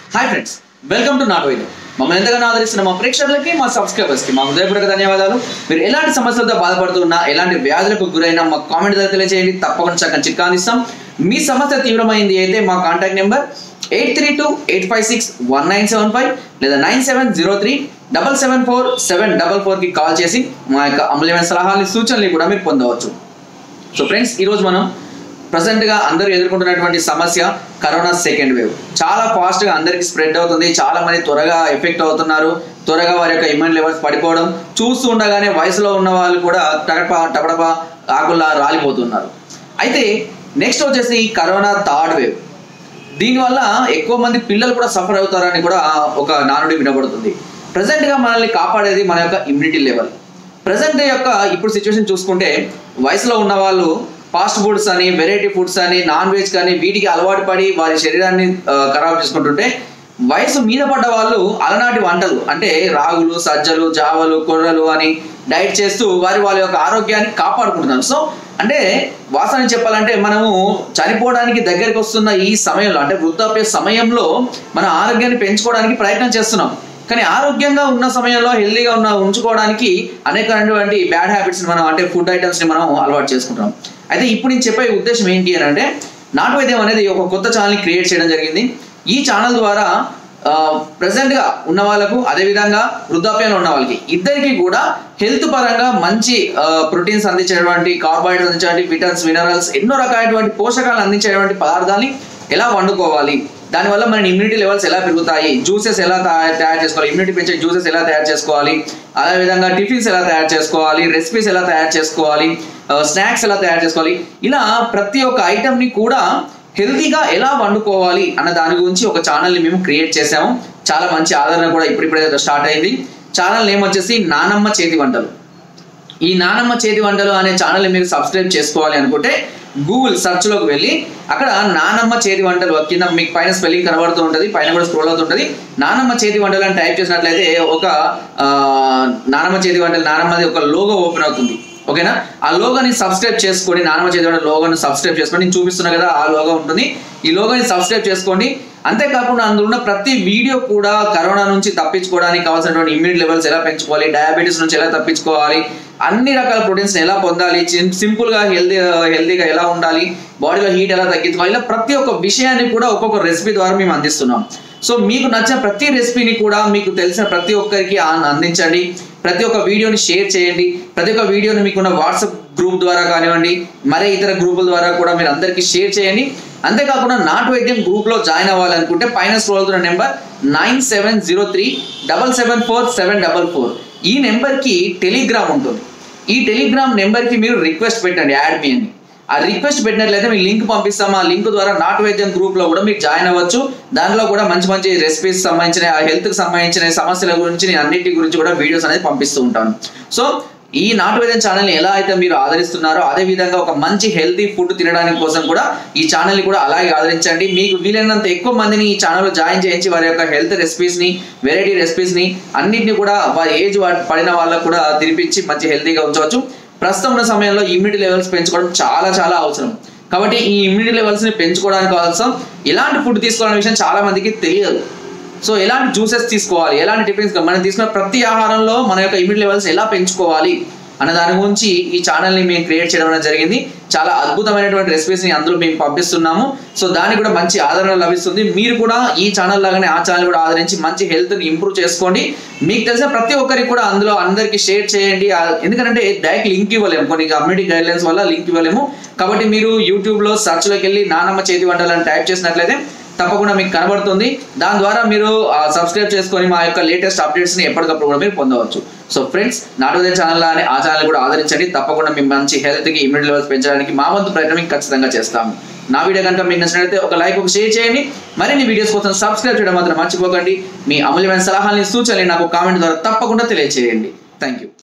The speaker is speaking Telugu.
హాయ్ ఫ్రెండ్స్, వెల్కమ్ టు నాట్ వైద్యం. మమ్మల్ని ఎంతగానో ఆదరిస్తున్న మా ప్రేక్షకులకి, మా సబ్స్క్రైబర్స్కి మా హృదయపూర్వక ధన్యవాదాలు. మీరు ఎలాంటి సమస్యలతో బాధపడుతున్నా, ఎలాంటి వ్యాధులకు గురైనా మా కామెంట్ ద్వారా తెలియజేయండి. తప్పకుండా చక్కని చిట్కా అందిస్తాం. మీ సమస్య తీవ్రమైంది అయితే మా కాంటాక్ట్ నెంబర్ 8328561975 లేదా 9703774744కి కాల్ చేసి మా యొక్క అమూల్యమైన సలహాలని, సూచనలు కూడా మీరు పొందవచ్చు. సో ఫ్రెండ్స్, ఈరోజు మనం ప్రజెంట్గా అందరూ ఎదుర్కొంటున్నటువంటి సమస్య కరోనా సెకండ్ వేవ్. చాలా ఫాస్ట్గా అందరికి స్ప్రెడ్ అవుతుంది. చాలా మంది త్వరగా ఎఫెక్ట్ అవుతున్నారు. త్వరగా వారి యొక్క ఇమ్యూన్ లెవెల్స్ పడిపోవడం చూస్తూ ఉండగానే వయసులో ఉన్న వాళ్ళు కూడా టపటప ఆకుల్లా రాలిపోతున్నారు. అయితే నెక్స్ట్ వచ్చేసి కరోనా థర్డ్ వేవ్. దీనివల్ల ఎక్కువ మంది పిల్లలు కూడా సఫర్ అవుతారని కూడా ఒక నానుడి వినబడుతుంది. ప్రజెంట్గా మనల్ని కాపాడేది మన యొక్క ఇమ్యూనిటీ లెవెల్. ప్రజెంట్ యొక్క ఇప్పుడు సిచ్యువేషన్ చూసుకుంటే వయసులో ఉన్న వాళ్ళు ఫాస్ట్ ఫుడ్స్ అని, వెరైటీ ఫుడ్స్ అని, నాన్ వెజ్ కానీ వీటికి అలవాటు పడి వారి శరీరాన్ని ఖరాబ్ చేసుకుంటుంటే, వయసు మీద పడ్డ వాళ్ళు అలనాటి వంటలు అంటే రాగులు, సజ్జలు, జావలు, కొర్రలు అని డైట్ చేస్తూ వాళ్ళ యొక్క ఆరోగ్యాన్ని కాపాడుకుంటున్నారు. సో అంటే వాస్తవాన్ని చెప్పాలంటే మనము చనిపోవడానికి దగ్గరికి వస్తున్న ఈ సమయంలో, అంటే వృద్ధాప్య సమయంలో మన ఆరోగ్యాన్ని పెంచుకోవడానికి ప్రయత్నం చేస్తున్నాం. కానీ ఆరోగ్యంగా ఉన్న సమయంలో హెల్దీగా ఉంచుకోవడానికి అనేకమైనటువంటి బ్యాడ్ హ్యాబిట్స్ని మనం, అంటే ఫుడ్ ఐటమ్స్ని మనం అలవాటు చేసుకుంటాం. అయితే ఇప్పుడు నేను చెప్పే ఉద్దేశం ఏంటి అని అంటే, నాటు వైద్యం అనేది ఒక కొత్త ఛానల్ని క్రియేట్ చేయడం జరిగింది. ఈ ఛానల్ ద్వారా ప్రజెంట్గా ఉన్న వాళ్ళకు, అదేవిధంగా వృద్ధాప్యంలో ఉన్న వాళ్ళకి, ఇద్దరికి కూడా హెల్త్ పరంగా మంచి ప్రోటీన్స్ అందించేటువంటి, కార్బోహైడ్రేట్స్ అందించేటువంటి, విటమిన్స్, మినరల్స్, ఎన్నో రకాలైనటువంటి పోషకాలను అందించేటువంటి పదార్థాన్ని ఎలా వండుకోవాలి, దానివల్ల మన ఇమ్యూనిటీ లెవెల్స్ ఎలా పెరుగుతాయి, జ్యూసెస్ ఎలా తయారు చేసుకోవాలి, ఇమ్యూనిటీ పెంచే జ్యూసెస్ ఎలా తయారు చేసుకోవాలి, అదేవిధంగా టిఫిన్స్ ఎలా తయారు చేసుకోవాలి, రెసిపీస్ ఎలా తయారు చేసుకోవాలి, స్నాక్స్ ఎలా తయారు చేసుకోవాలి, ఇలా ప్రతి ఒక్క ఐటమ్ని కూడా హెల్తీగా ఎలా వండుకోవాలి అన్న దాని గురించి ఒక ఛానల్ని మేము క్రియేట్ చేసాము. చాలా మంచి ఆదరణ కూడా ఇప్పుడిప్పుడే స్టార్ట్ అయింది. ఛానల్ నేమ్ వచ్చేసి నానమ్మ చేతి వంటలు. ఈ నానమ్మ చేతి వంటలు అనే ఛానల్ని మీరు సబ్స్క్రైబ్ చేసుకోవాలి అనుకుంటే గూగుల్ సెర్చ్లోకి వెళ్ళి అక్కడ నానమ్మ చేతి వంటలు కింద మీకు పైన స్పెల్లింగ్ కనబడుతూ ఉంటుంది, పైన కూడా స్క్రోల్ అవుతుంటుంది. నానమ్మ చేతి వంటలు అని టైప్ చేసినట్లయితే ఒక నానమ్మ చేతి వంటలు, నానమ్మది ఒక లోగో ఓపెన్ అవుతుంది. ఓకేనా? ఆ లోగోని సబ్స్క్రైబ్ చేసుకోండి. నానమ్మ చేతి వంటల లోగోని సబ్స్క్రైబ్ చేసుకోండి. నేను చూపిస్తున్నా కదా, ఆ లోగో ఉంటుంది. ఈ లోగోని సబ్స్క్రైబ్ చేసుకోండి. అంతేకాకుండా అందులో ఉన్న ప్రతి వీడియో కూడా కరోనా నుంచి తప్పించుకోవడానికి కావాల్సినటువంటి ఇమ్యూనిటీ లెవెల్స్ ఎలా పెంచుకోవాలి, డయాబెటీస్ నుంచి ఎలా తప్పించుకోవాలి, అన్ని రకాల ప్రోటీన్స్ ఎలా పొందాలి, సింపుల్గా హెల్దీగా ఎలా ఉండాలి, బాడీలో హీట్ ఎలా తగ్గించుకోవాలి, ఇలా ప్రతి ఒక్క విషయాన్ని కూడా ఒక్కొక్క రెసిపీ ద్వారా మేము అందిస్తున్నాం. సో మీకు నచ్చిన ప్రతి రెసిపీని కూడా మీకు తెలిసిన ప్రతి ఒక్కరికి అందించండి. ప్రతి ఒక్క వీడియోని షేర్ చేయండి. ప్రతి ఒక్క వీడియోని మీకున్న వాట్సాప్ గ్రూప్ ద్వారా కానివ్వండి, మరే ఇతర గ్రూపుల ద్వారా కూడా మీరు అందరికీ షేర్ చేయండి. అంతేకాకుండా నాటు వైద్యం గ్రూప్లో జాయిన్ అవ్వాలనుకుంటే పైన స్క్రోల్ అవుతున్న నెంబర్ 9703774744 ఈ నెంబర్కి టెలిగ్రామ్ ఉంటుంది. ఈ టెలిగ్రామ్ నెంబర్కి మీరు రిక్వెస్ట్ పెట్టండి, యాడ్ మీ అని. ఆ రిక్వెస్ట్ పెట్టినట్లయితే మీకు లింక్ పంపిస్తాం. ఆ లింక్ ద్వారా నాటు వైద్యం గ్రూప్లో కూడా మీరు జాయిన్ అవ్వచ్చు. దాంట్లో కూడా మంచి మంచి రెసిపీస్ సంబంధించిన, హెల్త్కి సంబంధించిన సమస్యల గురించి, నేను అన్నిటి గురించి కూడా వీడియోస్ అనేది పంపిస్తూ ఉంటాను. సో ఈ నాటు వైద్యం ఛానల్ని ఎలా అయితే మీరు ఆదరిస్తున్నారో, అదేవిధంగా ఒక మంచి హెల్తీ ఫుడ్ తినడానికి కోసం కూడా ఈ ఛానల్ని కూడా అలాగే ఆదరించండి. మీకు వీలైనంత ఎక్కువ మందిని ఈ ఛానల్లో జాయిన్ చేయించి వారి యొక్క హెల్త్ రెసిపీస్ని, వెరైటీ రెసిపీస్ని అన్నింటినీ కూడా వారి ఏజ్ పడిన వాళ్ళకు కూడా తినిపించి మంచి హెల్తీగా ఉంచవచ్చు. ప్రస్తుతం ఉన్న సమయంలో ఇమ్యూనిటీ లెవెల్స్ పెంచుకోవడం చాలా చాలా అవసరం. కాబట్టి ఈ ఇమ్యూనిటీ లెవెల్స్ని పెంచుకోవడానికి అవసరం ఎలాంటి ఫుడ్ తీసుకోవాలనే విషయం చాలా మందికి తెలియదు. సో ఎలాంటి జ్యూసెస్ తీసుకోవాలి, ఎలాంటి టిఫిన్స్, మనం తీసుకున్న ప్రతి ఆహారంలో మన యొక్క ఇమ్యూనిటీ లెవెల్స్ ఎలా పెంచుకోవాలి అన్న దాని గురించి ఈ ఛానల్ని మేము క్రియేట్ చేయడం అనేది జరిగింది. చాలా అద్భుతమైనటువంటి రెసిపీస్ని అందులో మేము పంపిస్తున్నాము. సో దానికి కూడా మంచి ఆదరణ లభిస్తుంది. మీరు కూడా ఈ ఛానల్ లాగానే ఆ ఛానల్ కూడా ఆదరించి మంచి హెల్త్ని ఇంప్రూవ్ చేసుకోండి. మీకు తెలిసిన ప్రతి ఒక్కరికి కూడా అందులో అందరికీ షేర్ చేయండి. ఎందుకంటే డైరెక్ట్ లింక్ ఇవ్వలేము, కొన్ని కమ్యూనిటీ గైడ్లైన్స్ వల్ల లింక్ ఇవ్వలేము. కాబట్టి మీరు యూట్యూబ్లో సెర్చ్లోకి వెళ్ళి నానమ్మ చేతి వంటలు అని టైప్ చేసినట్లయితే తప్పకుండా మీకు కనబడుతుంది. దాని ద్వారా మీరు సబ్స్క్రైబ్ చేసుకొని మా యొక్క లేటెస్ట్ అప్డేట్స్ని ఎప్పటికప్పుడు కూడా మీరు పొందవచ్చు. సో ఫ్రెండ్స్, నాటు వైద్యం ఛానల్ అని ఆ ఛానల్ కూడా ఆదరించండి. తప్పకుండా మీ మంచి హెల్త్కి, ఇమ్యూనిటీ లెవెల్స్ పెంచడానికి మా వంతు ప్రయత్నం ఖచ్చితంగా చేస్తాము. నా వీడియో కనుక మీకు నచ్చినట్లయితే ఒక లైక్, ఒక షేర్ చేయండి. మరిన్ని వీడియోస్ కోసం సబ్స్క్రైబ్ చేయడం మాత్రం మర్చిపోకండి. మీ అమూల్యమైన సలహాలని, సూచనలు నాకు కామెంట్ ద్వారా తప్పకుండా తెలియజేయండి. Thank you.